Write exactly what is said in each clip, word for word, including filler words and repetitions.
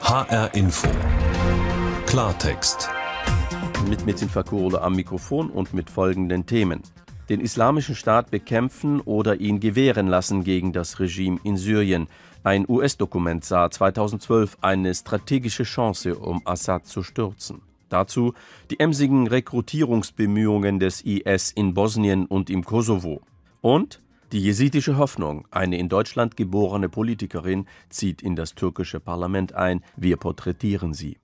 H R Info. Klartext. Mit Metin Fakhourlu am Mikrofon und mit folgenden Themen. Den Islamischen Staat bekämpfen oder ihn gewähren lassen gegen das Regime in Syrien. Ein U S-Dokument sah zweitausendzwölf eine strategische Chance, um Assad zu stürzen. Dazu die emsigen Rekrutierungsbemühungen des I S in Bosnien und im Kosovo. Und die jesidische Hoffnung, eine in Deutschland geborene Politikerin, zieht in das türkische Parlament ein. Wir porträtieren sie.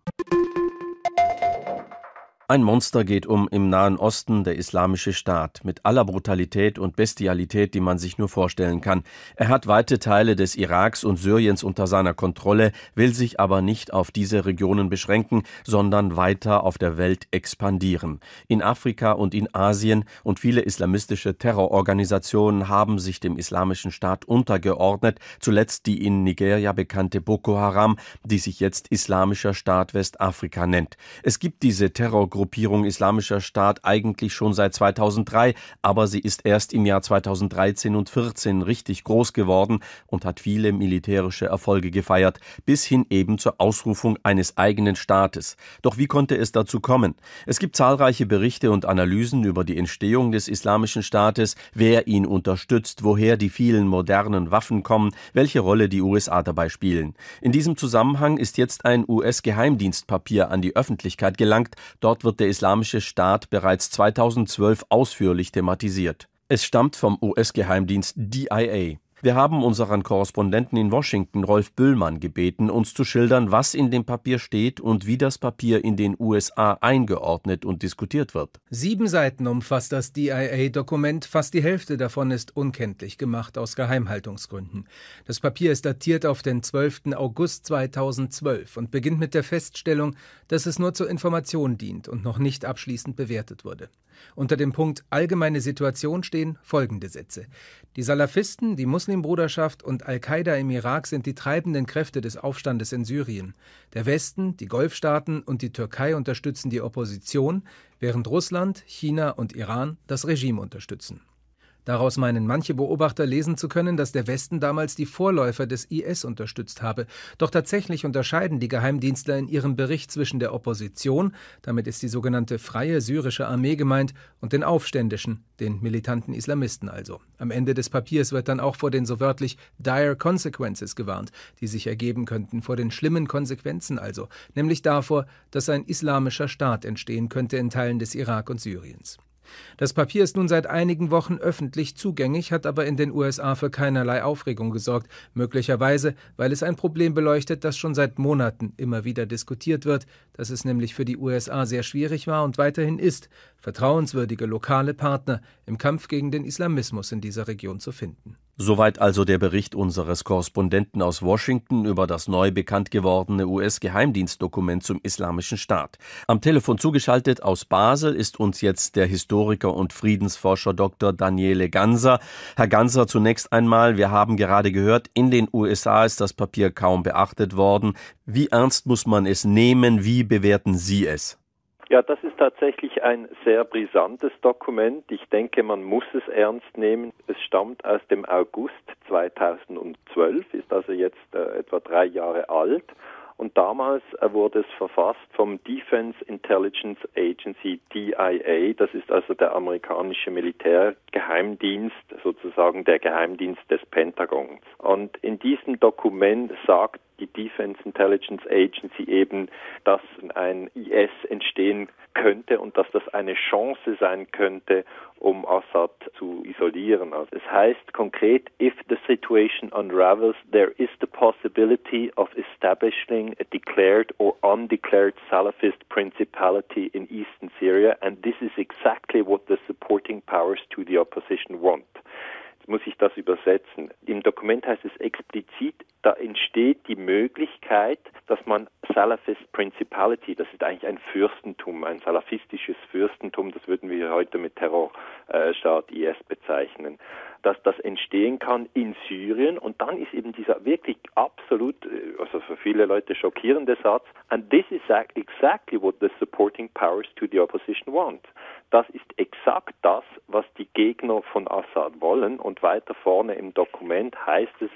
Ein Monster geht um im Nahen Osten, der Islamische Staat, mit aller Brutalität und Bestialität, die man sich nur vorstellen kann. Er hat weite Teile des Iraks und Syriens unter seiner Kontrolle, will sich aber nicht auf diese Regionen beschränken, sondern weiter auf der Welt expandieren. In Afrika und in Asien und viele islamistische Terrororganisationen haben sich dem Islamischen Staat untergeordnet, zuletzt die in Nigeria bekannte Boko Haram, die sich jetzt Islamischer Staat Westafrika nennt. Es gibt diese Terrorgruppierung Islamischer Staat eigentlich schon seit zweitausenddrei, aber sie ist erst im Jahr zweitausenddreizehn und vierzehn richtig groß geworden und hat viele militärische Erfolge gefeiert, bis hin eben zur Ausrufung eines eigenen Staates. Doch wie konnte es dazu kommen? Es gibt zahlreiche Berichte und Analysen über die Entstehung des Islamischen Staates, wer ihn unterstützt, woher die vielen modernen Waffen kommen, welche Rolle die U S A dabei spielen. In diesem Zusammenhang ist jetzt ein U S-Geheimdienstpapier an die Öffentlichkeit gelangt. Dort wird der Islamische Staat bereits zweitausendzwölf ausführlich thematisiert. Es stammt vom U S-Geheimdienst D I A. Wir haben unseren Korrespondenten in Washington, Rolf Bühlmann, gebeten, uns zu schildern, was in dem Papier steht und wie das Papier in den U S A eingeordnet und diskutiert wird. Sieben Seiten umfasst das D I A-Dokument, fast die Hälfte davon ist unkenntlich gemacht aus Geheimhaltungsgründen. Das Papier ist datiert auf den zwölften August zweitausendzwölf und beginnt mit der Feststellung, dass es nur zur Information dient und noch nicht abschließend bewertet wurde. Unter dem Punkt Allgemeine Situation stehen folgende Sätze. Die Salafisten, die Muslimbruderschaft und Al-Qaida im Irak sind die treibenden Kräfte des Aufstandes in Syrien. Der Westen, die Golfstaaten und die Türkei unterstützen die Opposition, während Russland, China und Iran das Regime unterstützen. Daraus meinen manche Beobachter lesen zu können, dass der Westen damals die Vorläufer des I S unterstützt habe. Doch tatsächlich unterscheiden die Geheimdienstler in ihrem Bericht zwischen der Opposition, damit ist die sogenannte Freie Syrische Armee gemeint, und den Aufständischen, den militanten Islamisten also. Am Ende des Papiers wird dann auch vor den so wörtlich dire consequences gewarnt, die sich ergeben könnten, vor den schlimmen Konsequenzen also, nämlich davor, dass ein islamischer Staat entstehen könnte in Teilen des Irak und Syriens. Das Papier ist nun seit einigen Wochen öffentlich zugänglich, hat aber in den U S A für keinerlei Aufregung gesorgt, möglicherweise, weil es ein Problem beleuchtet, das schon seit Monaten immer wieder diskutiert wird, dass es nämlich für die U S A sehr schwierig war und weiterhin ist, vertrauenswürdige lokale Partner im Kampf gegen den Islamismus in dieser Region zu finden. Soweit also der Bericht unseres Korrespondenten aus Washington über das neu bekannt gewordene U S-Geheimdienstdokument zum Islamischen Staat. Am Telefon zugeschaltet aus Basel ist uns jetzt der Historiker und Friedensforscher Doktor Daniele Ganser. Herr Ganser, zunächst einmal, wir haben gerade gehört, in den U S A ist das Papier kaum beachtet worden. Wie ernst muss man es nehmen? Wie bewerten Sie es? Ja, das ist tatsächlich ein sehr brisantes Dokument. Ich denke, man muss es ernst nehmen. Es stammt aus dem August zweitausendzwölf, ist also jetzt äh, etwa drei Jahre alt. Und damals äh, wurde es verfasst vom Defense Intelligence Agency, D I A. Das ist also der amerikanische Militärgeheimdienst, sozusagen der Geheimdienst des Pentagons. Und in diesem Dokument sagt die Defense Intelligence Agency eben, dass ein I S entstehen könnte und dass das eine Chance sein könnte, um Assad zu isolieren. Also es heißt konkret, if the situation unravels, there is the possibility of establishing a declared or undeclared Salafist principality in eastern Syria, and this is exactly what the supporting powers to the opposition want. Jetzt muss ich das übersetzen. Im Dokument heißt es explizit, da entsteht die Möglichkeit, dass man Salafist Principality, das ist eigentlich ein Fürstentum, ein salafistisches Fürstentum, das würden wir heute mit Terrorstaat I S bezeichnen, dass das entstehen kann in Syrien. Und dann ist eben dieser wirklich absolut, also für viele Leute schockierende Satz, and this is exactly what the supporting powers to the opposition want. Das ist exakt das, was die Gegner von Assad wollen. Und weiter vorne im Dokument heißt es,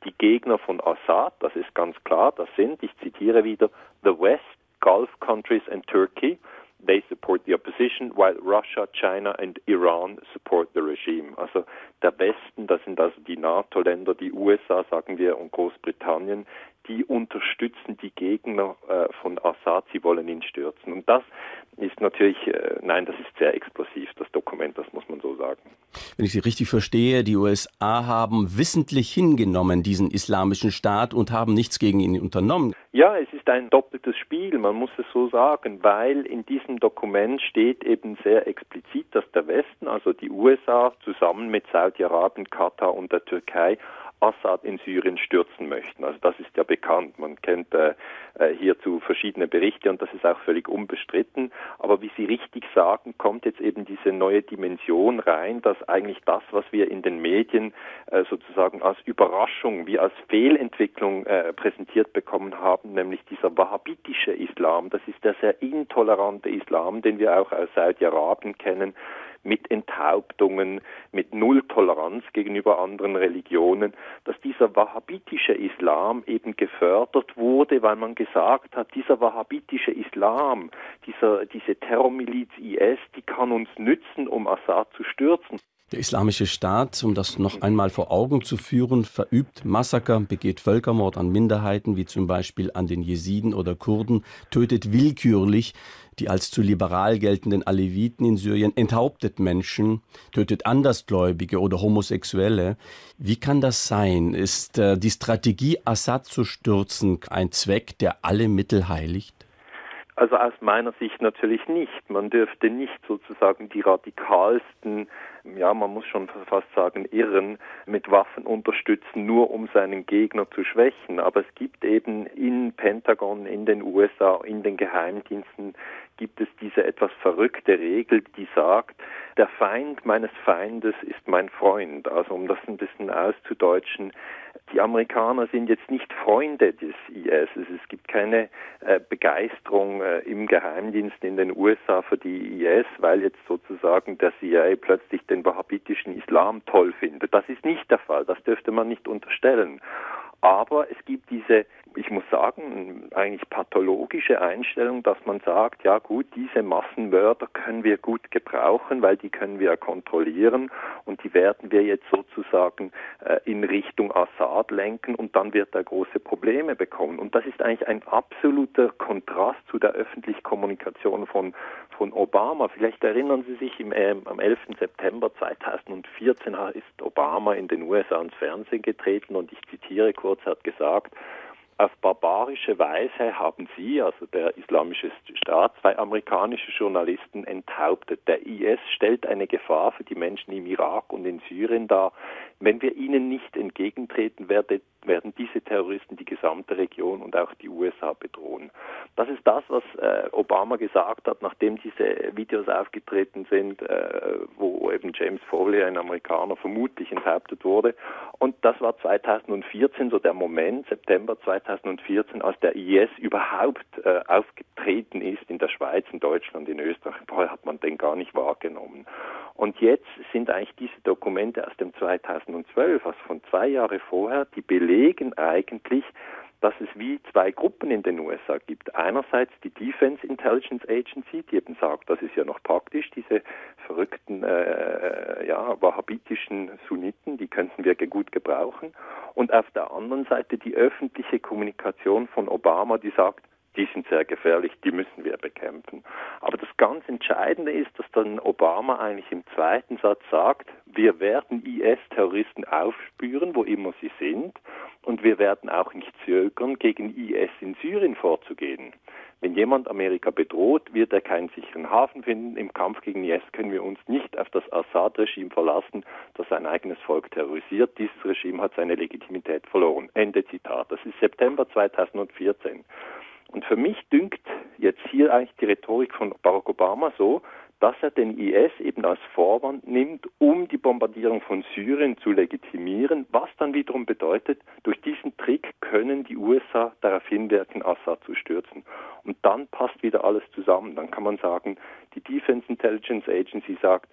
die Gegner von Assad, das ist ganz klar, das sind, ich zitiere wieder, the West, Gulf countries and Turkey. They support the opposition, while Russia, China and Iran support the regime. Also der Westen, das sind also die NATO-Länder, die U S A, sagen wir, und Großbritannien, die unterstützen die Gegner äh, von Assad, sie wollen ihn stürzen. Und das ist natürlich, äh, nein, das ist sehr explosiv, das Dokument, das muss man so sagen. Wenn ich Sie richtig verstehe, die U S A haben wissentlich hingenommen, diesen islamischen Staat, und haben nichts gegen ihn unternommen. Ja, es ist ein doppeltes Spiel, man muss es so sagen, weil in diesem Dokument steht eben sehr explizit, dass der Westen, also die U S A, zusammen mit Saudi-Arabien, Katar und der Türkei Assad in Syrien stürzen möchten. Also das ist ja bekannt. Man kennt äh, hierzu verschiedene Berichte und das ist auch völlig unbestritten. Aber wie Sie richtig sagen, kommt jetzt eben diese neue Dimension rein, dass eigentlich das, was wir in den Medien äh, sozusagen als Überraschung, wie als Fehlentwicklung äh, präsentiert bekommen haben, nämlich dieser wahhabitische Islam, das ist der sehr intolerante Islam, den wir auch aus Saudi-Arabien kennen, mit Enthauptungen, mit Nulltoleranz gegenüber anderen Religionen, dass dieser wahhabitische Islam eben gefördert wurde, weil man gesagt hat, dieser wahhabitische Islam, dieser, diese Terrormiliz I S, die kann uns nützen, um Assad zu stürzen. Der Islamische Staat, um das noch einmal vor Augen zu führen, verübt Massaker, begeht Völkermord an Minderheiten, wie zum Beispiel an den Jesiden oder Kurden, tötet willkürlich die als zu liberal geltenden Aleviten in Syrien, enthauptet Menschen, tötet Andersgläubige oder Homosexuelle. Wie kann das sein? Ist äh, die Strategie, Assad zu stürzen, ein Zweck, der alle Mittel heiligt? Also aus meiner Sicht natürlich nicht. Man dürfte nicht sozusagen die radikalsten, ja, man muss schon fast sagen, Irren mit Waffen unterstützen, nur um seinen Gegner zu schwächen. Aber es gibt eben in Pentagon, in den U S A, in den Geheimdiensten, gibt es diese etwas verrückte Regel, die sagt, der Feind meines Feindes ist mein Freund. Also um das ein bisschen auszudeutschen, die Amerikaner sind jetzt nicht Freunde des I S. Es gibt keine äh, Begeisterung äh, im Geheimdienst in den U S A für die I S, weil jetzt sozusagen der C I A plötzlich den wahhabitischen Islam toll findet. Das ist nicht der Fall, das dürfte man nicht unterstellen. Aber es gibt diese, ich muss sagen, eigentlich pathologische Einstellung, dass man sagt, ja gut, diese Massenmörder können wir gut gebrauchen, weil die können wir kontrollieren und die werden wir jetzt sozusagen äh, in Richtung Assad lenken und dann wird er große Probleme bekommen. Und das ist eigentlich ein absoluter Kontrast zu der öffentlichen Kommunikation von, von Obama. Vielleicht erinnern Sie sich, im, äh, am elften September zweitausendvierzehn ist Obama in den U S A ins Fernsehen getreten und ich zitiere kurz, er hat gesagt, auf barbarische Weise haben sie, also der Islamische Staat, zwei amerikanische Journalisten enthauptet. Der I S stellt eine Gefahr für die Menschen im Irak und in Syrien dar. Wenn wir ihnen nicht entgegentreten, werden, werden diese Terroristen die gesamte Region und auch die U S A bedrohen. Das ist das, was äh, Obama gesagt hat, nachdem diese Videos aufgetreten sind, äh, wo eben James Foley, ein Amerikaner, vermutlich enthauptet wurde. Und das war zweitausendvierzehn so der Moment, September zweitausendvierzehn, als der I S überhaupt äh, aufgetreten ist in der Schweiz, in Deutschland, in Österreich. Vorher hat man den gar nicht wahrgenommen. Und jetzt sind eigentlich diese Dokumente aus dem zweitausendzwölf, also von zwei Jahre vorher, die belegen eigentlich, dass es wie zwei Gruppen in den U S A gibt. Einerseits die Defense Intelligence Agency, die eben sagt, das ist ja noch praktisch, diese verrückten, äh, ja, wahhabitischen Sunniten, die könnten wir gut gebrauchen. Und auf der anderen Seite die öffentliche Kommunikation von Obama, die sagt, die sind sehr gefährlich, die müssen wir bekämpfen. Aber das ganz Entscheidende ist, dass dann Obama eigentlich im zweiten Satz sagt, wir werden I S-Terroristen aufspüren, wo immer sie sind, und wir werden auch nicht zögern, gegen I S in Syrien vorzugehen. Wenn jemand Amerika bedroht, wird er keinen sicheren Hafen finden. Im Kampf gegen I S können wir uns nicht auf das Assad-Regime verlassen, das sein eigenes Volk terrorisiert. Dieses Regime hat seine Legitimität verloren. Ende Zitat. Das ist September zweitausendvierzehn. Und für mich dünkt jetzt hier eigentlich die Rhetorik von Barack Obama so, dass er den I S eben als Vorwand nimmt, um die Bombardierung von Syrien zu legitimieren, was dann wiederum bedeutet, durch diesen Trick können die U S A darauf hinwirken, Assad zu stürzen. Und dann passt wieder alles zusammen. Dann kann man sagen, die Defense Intelligence Agency sagt,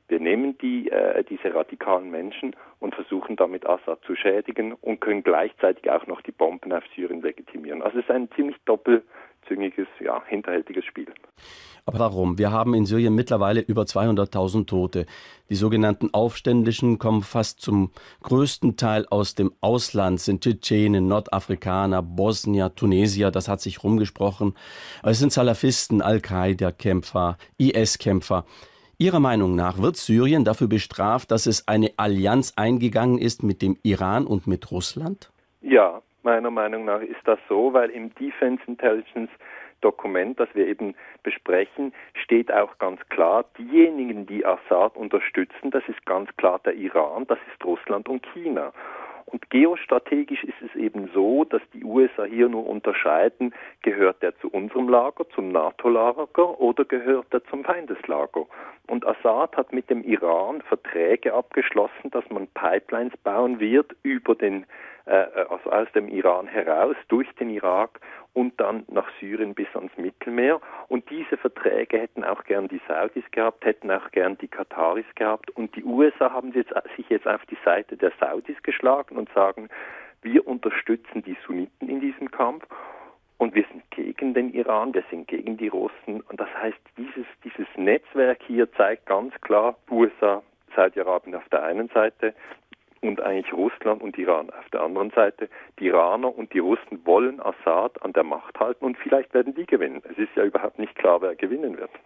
Wir nehmen die, äh, diese radikalen Menschen und versuchen damit Assad zu schädigen und können gleichzeitig auch noch die Bomben auf Syrien legitimieren. Also es ist ein ziemlich doppelzüngiges, ja, hinterhältiges Spiel. Aber warum? Wir haben in Syrien mittlerweile über zweihunderttausend Tote. Die sogenannten Aufständischen kommen fast zum größten Teil aus dem Ausland, sind Tschetschenen, Nordafrikaner, Bosnier, Tunesier, das hat sich rumgesprochen. Es sind Salafisten, Al-Qaida-Kämpfer, I S-Kämpfer. Ihrer Meinung nach wird Syrien dafür bestraft, dass es eine Allianz eingegangen ist mit dem Iran und mit Russland? Ja, meiner Meinung nach ist das so, weil im Defense Intelligence Dokument, das wir eben besprechen, steht auch ganz klar, diejenigen, die Assad unterstützen, das ist ganz klar der Iran, das ist Russland und China. Und geostrategisch ist es eben so, dass die U S A hier nur unterscheiden, gehört er zu unserem Lager, zum NATO-Lager oder gehört er zum Feindeslager. Und Assad hat mit dem Iran Verträge abgeschlossen, dass man Pipelines bauen wird über den, äh, also aus dem Iran heraus, durch den Irak und dann nach Syrien bis ans Mittelmeer. Und diese Verträge hätten auch gern die Saudis gehabt, hätten auch gern die Kataris gehabt. Und die U S A haben jetzt, sich jetzt auf die Seite der Saudis geschlagen und sagen, wir unterstützen die Sunniten in diesem Kampf und wir sind gegen den Iran, wir sind gegen die Russen. Und das heißt, dieses, dieses Netzwerk hier zeigt ganz klar, U S A, Saudi-Arabien auf der einen Seite, und eigentlich Russland und Iran auf der anderen Seite. Die Iraner und die Russen wollen Assad an der Macht halten und vielleicht werden die gewinnen. Es ist ja überhaupt nicht klar, wer gewinnen wird.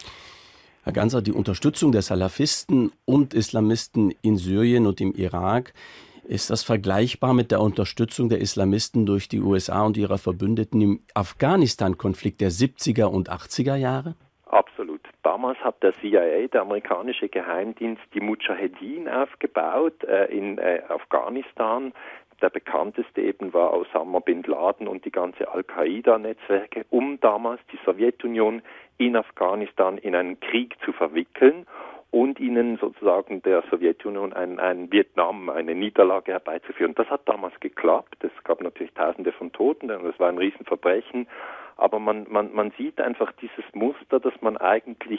Herr Ganser, die Unterstützung der Salafisten und Islamisten in Syrien und im Irak, ist das vergleichbar mit der Unterstützung der Islamisten durch die U S A und ihrer Verbündeten im Afghanistan-Konflikt der siebziger und achtziger Jahre? Absolut. Damals hat der C I A, der amerikanische Geheimdienst, die Mujahedin aufgebaut äh, in äh, Afghanistan. Der bekannteste eben war Osama bin Laden und die ganze Al-Qaida-Netzwerke, um damals die Sowjetunion in Afghanistan in einen Krieg zu verwickeln und ihnen sozusagen der Sowjetunion ein, ein Vietnam, eine Niederlage herbeizuführen. Das hat damals geklappt. Es gab natürlich Tausende von Toten und das war ein Riesenverbrechen. Aber man, man, man sieht einfach dieses Muster, dass man eigentlich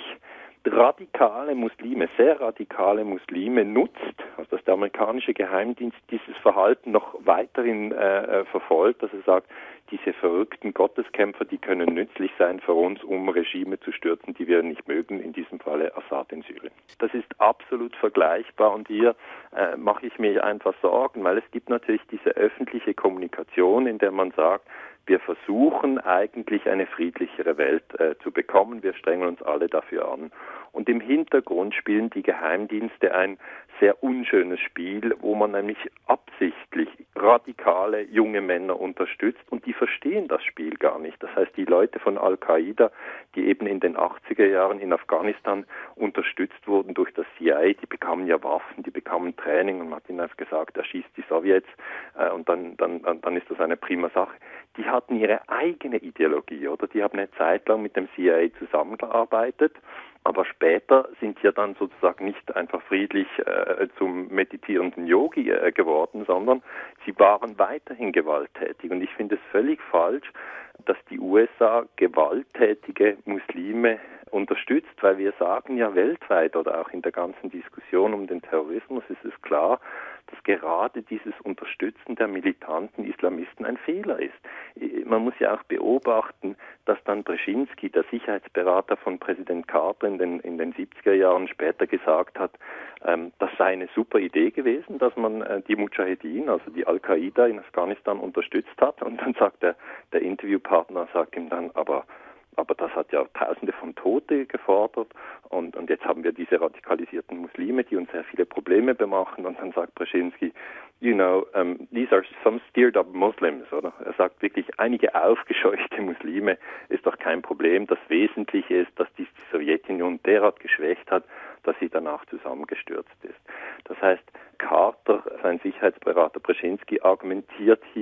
radikale Muslime, sehr radikale Muslime nutzt, also dass der amerikanische Geheimdienst dieses Verhalten noch weiterhin äh, verfolgt, dass er sagt, diese verrückten Gotteskämpfer, die können nützlich sein für uns, um Regime zu stürzen, die wir nicht mögen, in diesem Falle Assad in Syrien. Das ist absolut vergleichbar und hier äh, mache ich mir einfach Sorgen, weil es gibt natürlich diese öffentliche Kommunikation, in der man sagt, wir versuchen eigentlich eine friedlichere Welt äh, zu bekommen. Wir strengen uns alle dafür an. Und im Hintergrund spielen die Geheimdienste ein sehr unschönes Spiel, wo man nämlich absichtlich radikale junge Männer unterstützt und die verstehen das Spiel gar nicht. Das heißt, die Leute von Al-Qaida, die eben in den achtziger Jahren in Afghanistan unterstützt wurden durch das C I A, die bekamen ja Waffen, die bekamen Training und man hat ihnen einfach gesagt, er schießt die Sowjets äh, und dann, dann, dann ist das eine prima Sache. Die hatten ihre eigene Ideologie, oder? Die haben eine Zeit lang mit dem C I A zusammengearbeitet, aber später sind sie ja dann sozusagen nicht einfach friedlich äh, zum meditierenden Yogi äh, geworden, sondern sie waren weiterhin gewalttätig. Und ich finde es völlig falsch, dass die U S A gewalttätige Muslime unterstützt, weil wir sagen ja weltweit oder auch in der ganzen Diskussion um den Terrorismus ist es klar, dass gerade dieses Unterstützen der militanten Islamisten ein Fehler ist. Man muss ja auch beobachten, dass dann Brzezinski, der Sicherheitsberater von Präsident Carter in den, in den siebziger Jahren, später gesagt hat, ähm, das sei eine super Idee gewesen, dass man äh, die Mujahedin, also die Al-Qaida in Afghanistan unterstützt hat. Und dann sagt der, der Interviewpartner, sagt ihm dann, aber Aber das hat ja Tausende von Tote gefordert und, und jetzt haben wir diese radikalisierten Muslime, die uns sehr viele Probleme bemachen. Und dann sagt Brzezinski, you know, um, these are some steered up Muslims, oder? Er sagt wirklich, einige aufgescheuchte Muslime ist doch kein Problem. Das Wesentliche ist, dass die Sowjetunion derart geschwächt hat, dass sie danach zusammengestürzt ist. Das heißt, Carter, sein Sicherheitsberater Brzezinski, argumentiert hier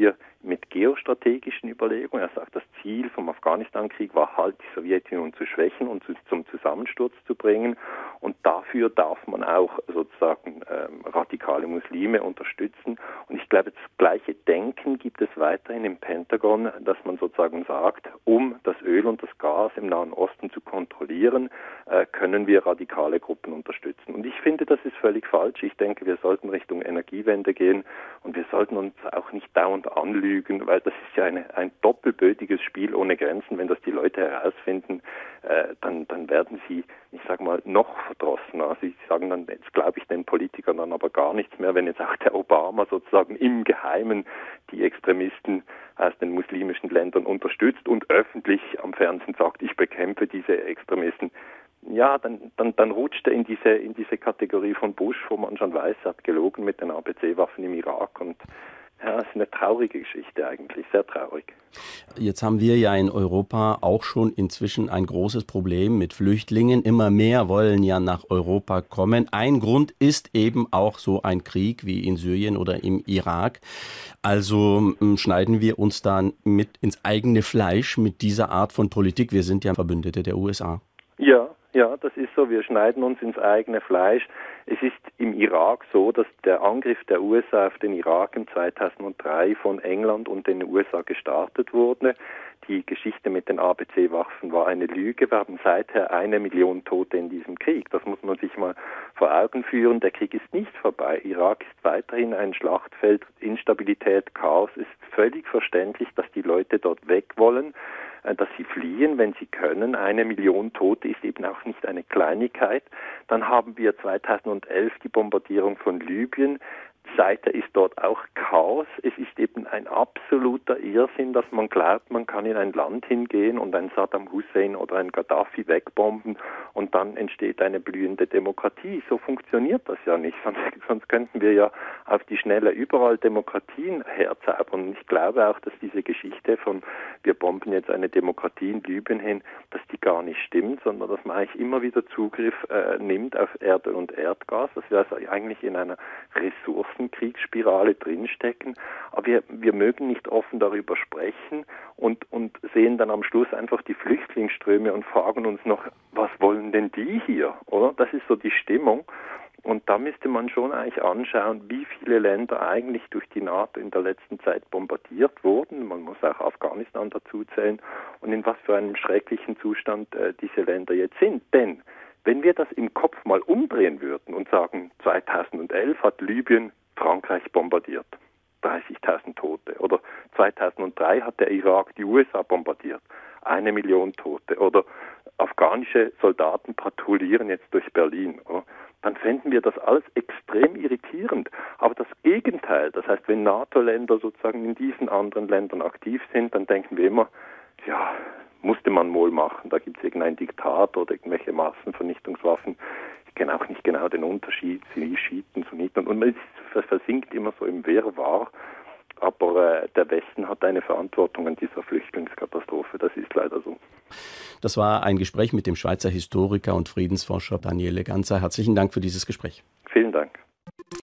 mit geostrategischen Überlegungen. Er sagt, das Ziel vom Afghanistan-Krieg war halt, die Sowjetunion zu schwächen und zu, zum Zusammensturz zu bringen. Und dafür darf man auch sozusagen ähm, radikale Muslime unterstützen. Und ich glaube, das gleiche Denken gibt es weiterhin im Pentagon, dass man sozusagen sagt, um das Öl und das Gas im Nahen Osten zu kontrollieren, äh, können wir radikale Gruppen unterstützen. Und ich finde, das ist völlig falsch. Ich denke, wir sollten Richtung Energiewende gehen und wir sollten uns auch nicht dauernd anlügen, weil das ist ja eine, ein doppelbödiges Spiel ohne Grenzen. Wenn das die Leute herausfinden, äh, dann, dann werden sie, ich sage mal, noch verdrossener. Sie sagen dann, jetzt glaube ich den Politikern dann aber gar nichts mehr, wenn jetzt auch der Obama sozusagen im Geheimen die Extremisten aus den muslimischen Ländern unterstützt und öffentlich am Fernsehen sagt, ich bekämpfe diese Extremisten. Ja, dann, dann, dann rutscht er in diese, in diese Kategorie von Bush, wo man schon weiß, er hat gelogen mit den A B C-Waffen im Irak und ja, es ist eine traurige Geschichte eigentlich, sehr traurig. Jetzt haben wir ja in Europa auch schon inzwischen ein großes Problem mit Flüchtlingen. Immer mehr wollen ja nach Europa kommen. Ein Grund ist eben auch so ein Krieg wie in Syrien oder im Irak. Also schneiden wir uns dann mit ins eigene Fleisch mit dieser Art von Politik. Wir sind ja Verbündete der U S A. Ja. Ja, das ist so. Wir schneiden uns ins eigene Fleisch. Es ist im Irak so, dass der Angriff der U S A auf den Irak im zweitausenddrei von England und den U S A gestartet wurde. Die Geschichte mit den A B C-Waffen war eine Lüge. Wir haben seither eine Million Tote in diesem Krieg. Das muss man sich mal vor Augen führen. Der Krieg ist nicht vorbei. Irak ist weiterhin ein Schlachtfeld. Instabilität, Chaos. Es ist völlig verständlich, dass die Leute dort weg wollen, dass sie fliehen, wenn sie können. Eine Million Tote ist eben auch nicht eine Kleinigkeit. Dann haben wir zweitausendelf die Bombardierung von Libyen. Seither ist dort auch Chaos. Es ist eben ein absoluter Irrsinn, dass man glaubt, man kann in ein Land hingehen und einen Saddam Hussein oder einen Gaddafi wegbomben und dann entsteht eine blühende Demokratie. So funktioniert das ja nicht. Sonst, sonst könnten wir ja auf die Schnelle überall Demokratien herzaubern. Und ich glaube auch, dass diese Geschichte von wir bomben jetzt eine Demokratie in Libyen hin, dass die gar nicht stimmt, sondern dass man eigentlich immer wieder Zugriff äh, nimmt auf Erde und Erdgas, dass wir also eigentlich in einer Ressourcenkriegsspirale drinstecken. Aber wir, wir mögen nicht offen darüber sprechen und, und sehen dann am Schluss einfach die Flüchtlingsströme und fragen uns noch, was wollen denn die hier, oder? Das ist so die Stimmung. Und da müsste man schon eigentlich anschauen, wie viele Länder eigentlich durch die NATO in der letzten Zeit bombardiert wurden. Man muss auch Afghanistan dazu zählen und in was für einem schrecklichen Zustand äh, diese Länder jetzt sind. Denn wenn wir das im Kopf mal umdrehen würden und sagen, zweitausendelf hat Libyen Frankreich bombardiert, dreißigtausend Tote. Oder zweitausenddrei hat der Irak die U S A bombardiert, eine Million Tote. Oder afghanische Soldaten patrouillieren jetzt durch Berlin. Oder? Dann fänden wir das alles extrem irritierend. Aber das Gegenteil, das heißt, wenn NATO-Länder sozusagen in diesen anderen Ländern aktiv sind, dann denken wir immer, ja, musste man wohl machen. Da gibt es irgendeinen Diktat oder irgendwelche Massenvernichtungswaffen. Ich kenne auch nicht genau den Unterschied, Schiiten, Sunniten. Und man versinkt immer so im Wirrwarr. Aber äh, der Westen hat eine Verantwortung an dieser Flüchtlingskatastrophe. Das ist leider so. Das war ein Gespräch mit dem Schweizer Historiker und Friedensforscher Daniele Ganser. Herzlichen Dank für dieses Gespräch. Vielen Dank.